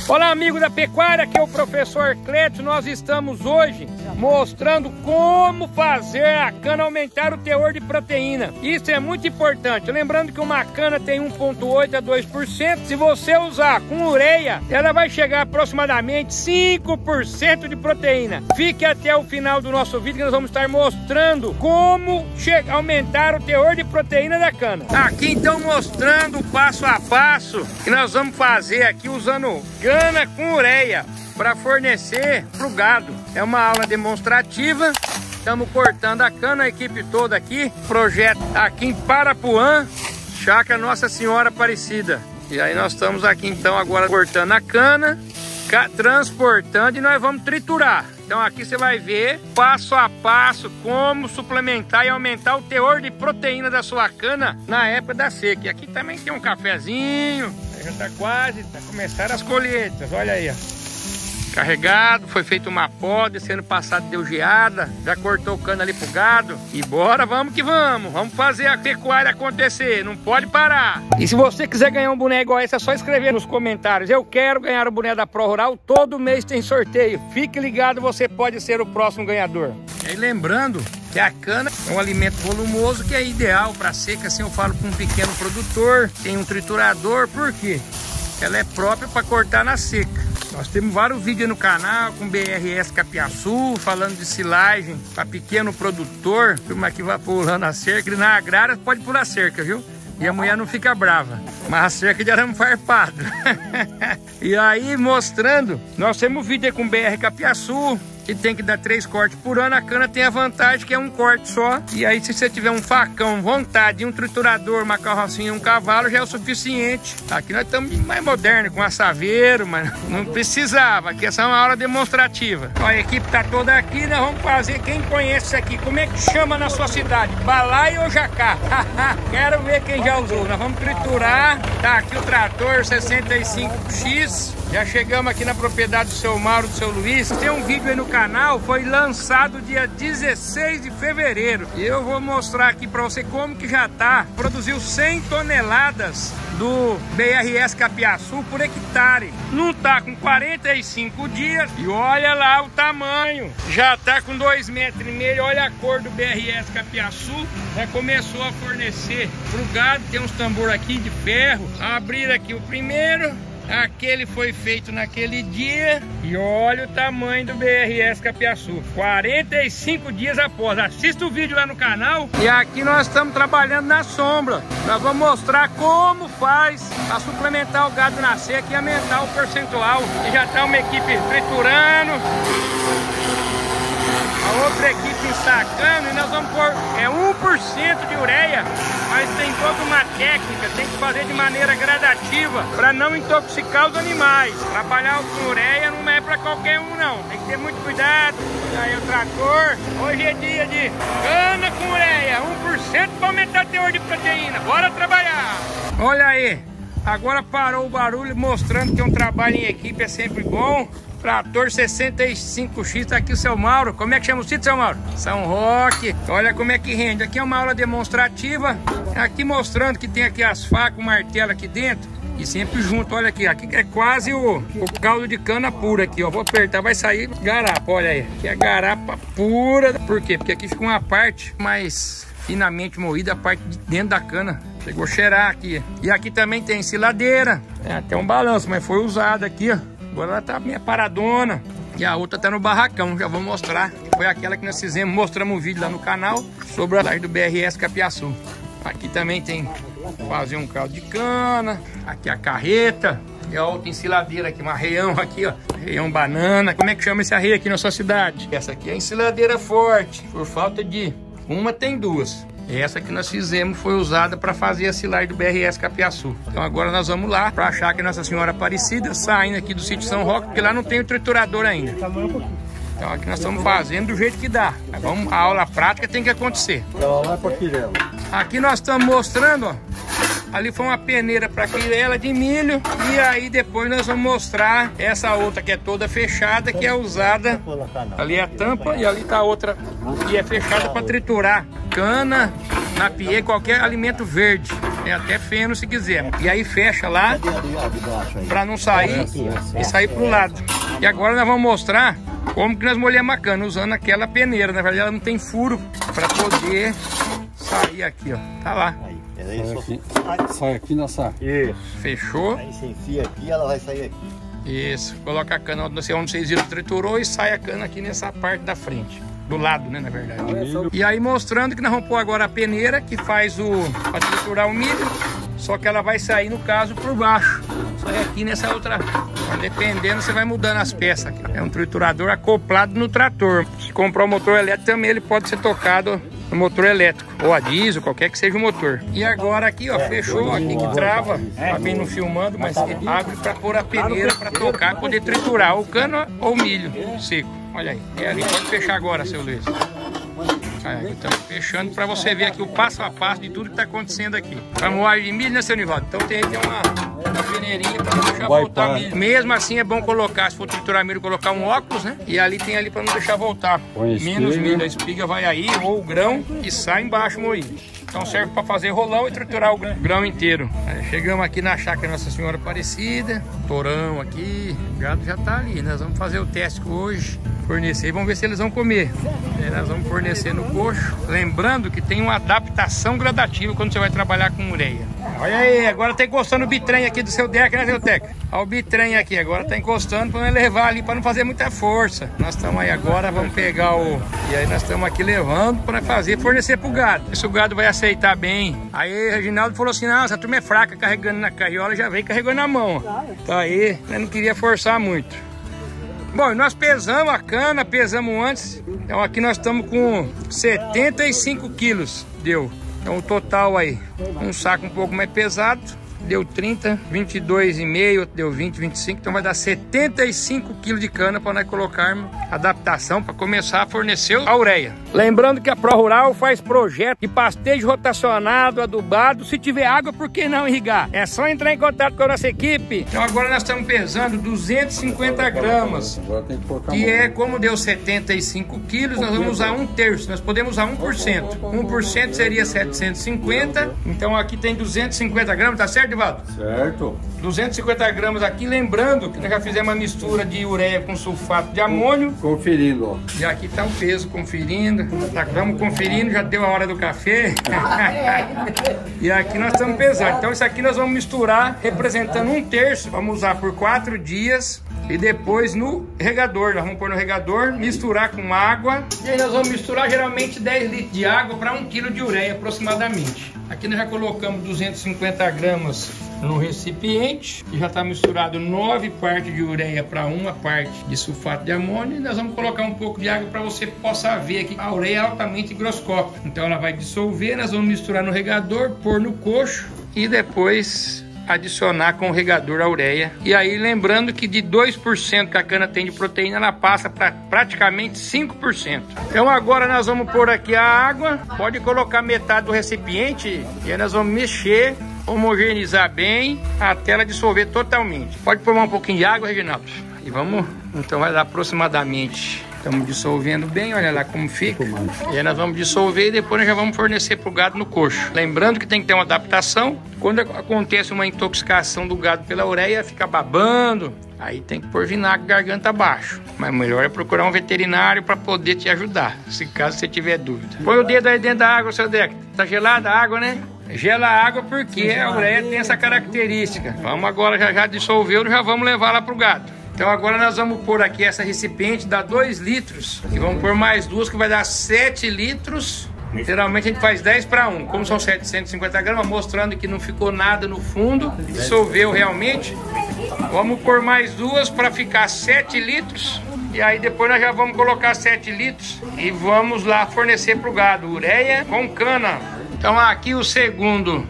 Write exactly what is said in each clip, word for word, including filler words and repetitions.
Olá, amigo da pecuária, aqui é o professor Cleto. Nós estamos hoje mostrando como fazer a cana aumentar o teor de proteína. Isso é muito importante. Lembrando que uma cana tem um vírgula oito a dois por cento. Se você usar com ureia, ela vai chegar a aproximadamente cinco por cento de proteína. Fique até o final do nosso vídeo que nós vamos estar mostrando como aumentar o teor de proteína da cana. Aqui então mostrando o passo a passo que nós vamos fazer aqui usando cana com ureia para fornecer para o gado. É uma aula demonstrativa. Estamos cortando a cana, a equipe toda aqui. Projeto aqui em Parapuã, Chácara Nossa Senhora Aparecida. E aí nós estamos aqui então agora cortando a cana, transportando e nós vamos triturar. Então aqui você vai ver passo a passo como suplementar e aumentar o teor de proteína da sua cana na época da seca. E aqui também tem um cafezinho, já está quase, está começando as colheitas, olha aí, ó. Carregado, foi feita uma poda, esse ano passado deu geada, já cortou o cano ali pro gado. E bora, vamos que vamos, vamos fazer a pecuária acontecer, não pode parar. E se você quiser ganhar um boné igual esse, é só escrever nos comentários: eu quero ganhar o boné da Pro Rural, todo mês tem sorteio. Fique ligado, você pode ser o próximo ganhador. E aí lembrando que a cana é um alimento volumoso que é ideal para seca, assim eu falo para um pequeno produtor, tem um triturador, por quê? Ela é própria para cortar na seca. Nós temos vários vídeos no canal com B R S Capiaçu, falando de silagem para pequeno produtor. Turma aqui vai pulando a cerca, e na agrária pode pular cerca, viu? E a mulher não fica brava, mas a cerca de arame farpado. E aí mostrando, nós temos vídeo aí com B R Capiaçu, que tem que dar três cortes por ano. A cana tem a vantagem que é um corte só. E aí se você tiver um facão, vontade, um triturador, uma carrocinha, um cavalo, já é o suficiente. Aqui nós estamos mais moderno, com assaveiro, mas não precisava. Aqui essa é uma aula demonstrativa. Ó, a equipe tá toda aqui, nós vamos fazer. Quem conhece isso aqui, como é que chama na sua cidade? Balaio ou jacá? Quero ver quem já usou. Nós vamos triturar. Tá aqui o trator sessenta e cinco X. Já chegamos aqui na propriedade do seu Mauro, do seu Luiz. Tem um vídeo aí no canal, foi lançado dia dezesseis de fevereiro. E eu vou mostrar aqui pra você como que já tá. Produziu cem toneladas do B R S Capiaçu por hectare. Não tá com quarenta e cinco dias. E olha lá o tamanho. Já tá com dois metros e meio. Olha a cor do B R S Capiaçu. Já começou a fornecer pro gado. Tem uns tambor aqui de ferro. Abrir aqui o primeiro. Aquele foi feito naquele dia. E olha o tamanho do B R S Capiaçu, quarenta e cinco dias após. Assista o vídeo lá no canal. E aqui nós estamos trabalhando na sombra. Nós vamos mostrar como faz para suplementar o gado na seca e aumentar o percentual. E já está uma equipe triturando, a outra equipe ensacando, e nós vamos pôr é um por cento de ureia, mas tem toda uma técnica, tem que fazer de maneira gradativa para não intoxicar os animais. Trabalhar com ureia não é para qualquer um não, tem que ter muito cuidado. Aí o trator, hoje é dia de cana com ureia, um por cento para aumentar o teor de proteína, bora trabalhar! Olha aí, agora parou o barulho, mostrando que um trabalho em equipe é sempre bom. Trator sessenta e cinco X, tá aqui o seu Mauro. Como é que chama o sítio, seu Mauro? São Roque. Olha como é que rende. Aqui é uma aula demonstrativa. Aqui mostrando que tem aqui as facas, o martelo aqui dentro. E sempre junto, olha aqui. Aqui é quase o, o caldo de cana pura aqui, ó. Vou apertar, vai sair garapa, olha aí. Aqui é garapa pura. Por quê? Porque aqui fica uma parte mais finamente moída, a parte de dentro da cana. Chegou a cheirar aqui. E aqui também tem ensiladeira. É até um balanço, mas foi usado aqui, ó. Agora ela tá meio paradona. E a outra tá no barracão, já vou mostrar. Foi aquela que nós fizemos, mostramos um vídeo lá no canal sobre a laje do B R S Capiaçu. Aqui também tem fazer um caldo de cana. Aqui a carreta. E a outra ensiladeira aqui, um arreião aqui, ó. Arreião banana. Como é que chama esse arreio aqui na sua cidade? Essa aqui é a ensiladeira forte. Por falta de uma, tem duas. Essa que nós fizemos foi usada para fazer a silagem do B R S Capiaçu. Então agora nós vamos lá para a Chácara Nossa Senhora Aparecida, saindo aqui do sítio São Roque, porque lá não tem o triturador ainda. Então aqui nós estamos fazendo do jeito que dá. Mas vamos, a aula prática tem que acontecer. Aqui nós estamos mostrando, ó. Ali foi uma peneira para quirela de milho. E aí depois nós vamos mostrar essa outra que é toda fechada, que é usada. Ali é a tampa e ali está a outra que é fechada para triturar cana, napier, qualquer alimento verde. Tem até feno se quiser. E aí fecha lá para não sair e sair pro lado. E agora nós vamos mostrar como que nós molhamos a cana, usando aquela peneira. Na verdade ela não tem furo para poder sair aqui, ó. Tá lá. Sai aqui, sai aqui na saca. Isso. Fechou. Aí você enfia aqui, ela vai sair aqui. Isso. Coloca a cana onde vocês viram, triturou e sai a cana aqui nessa parte da frente. Do lado, né, na verdade. E aí mostrando que nós vamos pôr agora a peneira que faz o... para triturar o milho. Só que ela vai sair, no caso, por baixo. Sai aqui nessa outra... Dependendo, você vai mudando as peças aqui. É um triturador acoplado no trator. Se comprar um motor elétrico também, ele pode ser tocado no motor elétrico. Ou a diesel, qualquer que seja o motor. E agora aqui, ó, fechou. Aqui que trava. Tá bem não filmando, mas abre para pôr a peneira para tocar, poder triturar o cano ou o milho seco. Olha aí. E ali pode fechar agora, seu Luiz. Aí, estamos fechando para você ver aqui o passo a passo de tudo que está acontecendo aqui. Para moagem de milho, né, seu Nivaldo? Então tem, tem uma, uma peneirinha para não deixar Vai voltar par. milho. Mesmo assim é bom colocar, se for triturar milho, colocar um óculos, né? E ali tem ali para não deixar voltar. Põe Menos espiga. milho, a espiga vai aí, ou o grão, e sai embaixo moído. Então serve para fazer rolão e triturar o grão inteiro. Aí, chegamos aqui na chácara Nossa Senhora Aparecida. Torão aqui, o gado já tá ali. Nós vamos fazer o teste hoje, fornecer e vamos ver se eles vão comer. Aí nós vamos fornecer no coxo. Lembrando que tem uma adaptação gradativa quando você vai trabalhar com ureia. Olha aí, agora tá encostando o bitrem aqui do seu deck, né, seu Teca? Olha o bitrem aqui, agora tá encostando para levar ali, para não fazer muita força. Nós estamos aí agora, vamos pegar o... E aí nós estamos aqui levando para fazer, fornecer pro gado. Se o gado vai aceitar bem. Aí o Reginaldo falou assim, não, essa turma é fraca, carregando na carriola, já veio carregando na mão. Tá aí, eu não queria forçar muito. Bom, e nós pesamos a cana, pesamos antes. Então aqui nós estamos com setenta e cinco quilos, deu. Então o total aí, um saco um pouco mais pesado, deu trinta, vinte e dois e meio, deu vinte, vinte e cinco, então vai dar setenta e cinco quilos de cana para nós colocarmos adaptação para começar a fornecer a ureia. Lembrando que a ProRural faz projeto de pastejo rotacionado, adubado, se tiver água, por que não irrigar? É só entrar em contato com a nossa equipe. Então agora nós estamos pesando duzentos e cinquenta gramas, Agora tem que colocar que é como deu setenta e cinco quilos, nós vamos usar um terço, nós podemos usar um por cento. um por cento seria setecentos e cinquenta, então aqui tem duzentos e cinquenta gramas, tá certo, Divaldo? certo. duzentos e cinquenta gramas aqui, lembrando que nós já fizemos uma mistura de ureia com sulfato de amônio. Conferindo, ó. E aqui tá o peso, conferindo. Tá, vamos conferindo, já deu a hora do café. E aqui nós estamos pesando. Então isso aqui nós vamos misturar, representando um terço. Vamos usar por quatro dias. E depois no regador, nós vamos pôr no regador, misturar com água. E aí nós vamos misturar geralmente dez litros de água para um quilo de ureia aproximadamente. Aqui nós já colocamos duzentos e cinquenta gramas no recipiente, que já está misturado nove partes de ureia para uma parte de sulfato de amônio. E nós vamos colocar um pouco de água para você possa ver que a ureia é altamente higroscópica. Então ela vai dissolver, nós vamos misturar no regador, pôr no coxo e depois adicionar com o regador a ureia. E aí lembrando que de dois por cento que a cana tem de proteína, ela passa para praticamente cinco por cento. Então agora nós vamos pôr aqui a água, pode colocar metade do recipiente e aí nós vamos mexer, homogeneizar bem até ela dissolver totalmente. Pode pôr um pouquinho de água, Reginaldo? E vamos, então vai dar aproximadamente... Estamos dissolvendo bem, olha lá como fica. E aí nós vamos dissolver e depois nós já vamos fornecer para o gado no coxo. Lembrando que tem que ter uma adaptação. Quando acontece uma intoxicação do gado pela ureia, fica babando. Aí tem que pôr vinagre garganta abaixo. Mas melhor é procurar um veterinário para poder te ajudar, se caso você tiver dúvida. Põe o dedo aí dentro da água, seu Deca. Tá gelada a água, né? Gela a água porque a ureia tem essa característica. Vamos agora, já já dissolveu, já vamos levar lá para o gado. Então agora nós vamos pôr aqui essa recipiente, dá dois litros. E vamos pôr mais duas que vai dar sete litros. Geralmente a gente faz dez para um. Como são setecentos e cinquenta gramas, mostrando que não ficou nada no fundo. Dissolveu realmente. Vamos pôr mais duas para ficar sete litros. E aí depois nós já vamos colocar sete litros. E vamos lá fornecer para o gado ureia com cana. Então aqui o segundo,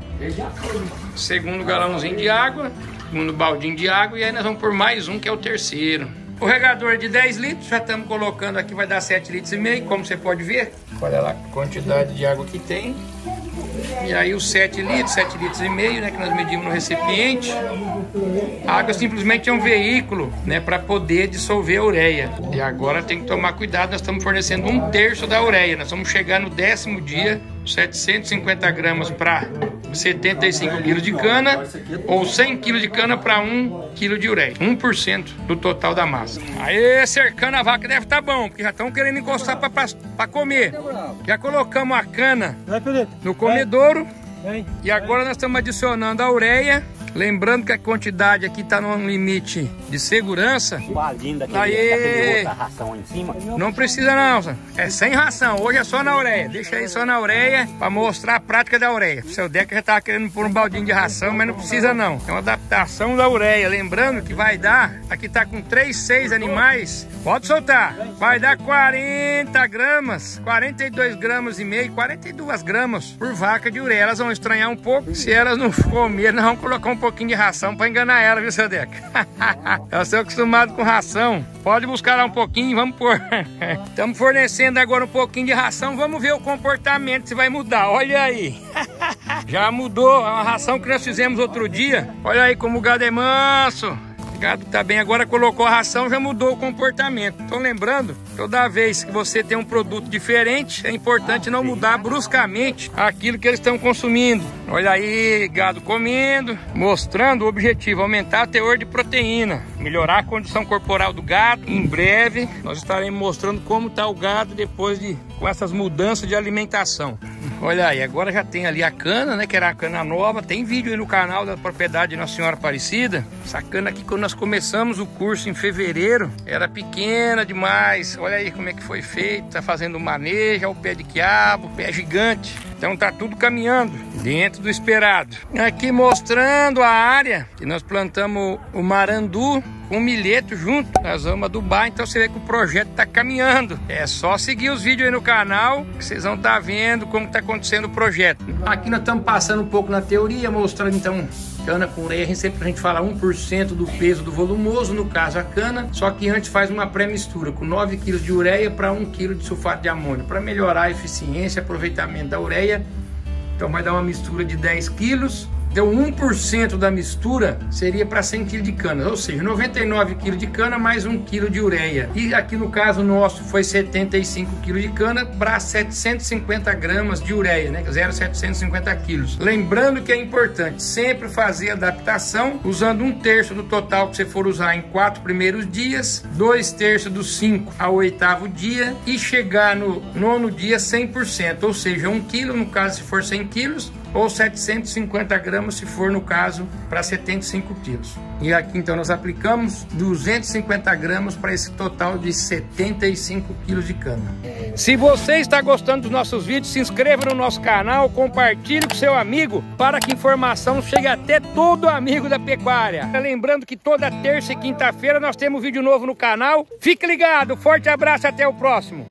segundo galãozinho de água. Segundo baldinho de água, e aí nós vamos por mais um, que é o terceiro. O regador de dez litros, já estamos colocando aqui, vai dar sete litros e meio, como você pode ver. Olha lá a quantidade de água que tem. E aí os sete litros, sete litros e meio, né, que nós medimos no recipiente. A água simplesmente é um veículo, né, para poder dissolver a ureia. E agora tem que tomar cuidado, nós estamos fornecendo um terço da ureia. Nós vamos chegar no décimo dia setecentos e cinquenta gramas para setenta e cinco quilos de cana ou cem quilos de cana para um quilo de ureia. um por cento do total da massa. Aí, cercando a vaca deve estar bom, porque já estão querendo encostar para comer. Já colocamos a cana no comedouro e agora nós estamos adicionando a ureia. Lembrando que a quantidade aqui está num limite de segurança. Aí, ração em cima. Não precisa não, é sem ração. Hoje é só na ureia. Deixa aí só na ureia para mostrar a prática da ureia. O seu Deca já estava querendo pôr um baldinho de ração, mas não precisa não. É uma adaptação da ureia. Lembrando que vai dar, aqui está com três, seis animais. Pode soltar. Vai dar quarenta gramas, quarenta e dois gramas e meio, quarenta e duas gramas por vaca de ureia. Elas vão estranhar um pouco. Se elas não comer, nós vamos colocar um pouquinho de ração para enganar ela, viu, seu Deca? Elas estão acostumadas com ração. Pode buscar lá um pouquinho, vamos pôr. Estamos fornecendo agora um pouquinho de ração. Vamos ver o comportamento, se vai mudar. Olha aí. Já mudou a ração que nós fizemos outro dia. Olha aí como o gado é manso. O gado tá bem, agora colocou a ração, já mudou o comportamento. Então lembrando, toda vez que você tem um produto diferente, é importante não mudar bruscamente aquilo que eles estão consumindo. Olha aí, gado comendo, mostrando o objetivo, aumentar o teor de proteína, melhorar a condição corporal do gado. Em breve, nós estaremos mostrando como está o gado depois de com essas mudanças de alimentação. Olha aí, agora já tem ali a cana, né, que era a cana nova. Tem vídeo aí no canal da propriedade de Nossa Senhora Aparecida. Essa cana aqui, quando nós começamos o curso em fevereiro, era pequena demais. Olha aí como é que foi feito, tá fazendo manejo, o pé de quiabo, o pé gigante. Então tá tudo caminhando dentro do esperado. Aqui mostrando a área que nós plantamos o marandu com milheto junto. Nós vamos adubar, então você vê que o projeto tá caminhando. É só seguir os vídeos aí no canal que vocês vão estar vendo como tá acontecendo o projeto. Aqui nós estamos passando um pouco na teoria, mostrando então cana com ureia. A gente sempre a gente fala um por cento do peso do volumoso, no caso a cana, só que antes faz uma pré-mistura com nove quilos de ureia para um quilo de sulfato de amônio, para melhorar a eficiência e aproveitamento da ureia. Então vai dar uma mistura de dez quilos. Então um por cento da mistura seria para cem quilos de cana, ou seja, noventa e nove quilos de cana mais um quilo de ureia. E aqui no caso nosso foi setenta e cinco quilos de cana para setecentos e cinquenta gramas de ureia, né? zero vírgula setecentos e cinquenta quilos. Lembrando que é importante sempre fazer adaptação, usando um terço do total que você for usar em quatro primeiros dias, dois terços dos cinco ao oitavo dia e chegar no nono dia cem por cento, ou seja, um quilo no caso se for cem quilos, ou setecentos e cinquenta gramas se for no caso para setenta e cinco quilos. E aqui então nós aplicamos duzentos e cinquenta gramas para esse total de setenta e cinco quilos de cana. Se você está gostando dos nossos vídeos, se inscreva no nosso canal, compartilhe com seu amigo para que a informação chegue até todo amigo da pecuária. Lembrando que toda terça e quinta-feira nós temos vídeo novo no canal. Fique ligado, forte abraço, até o próximo.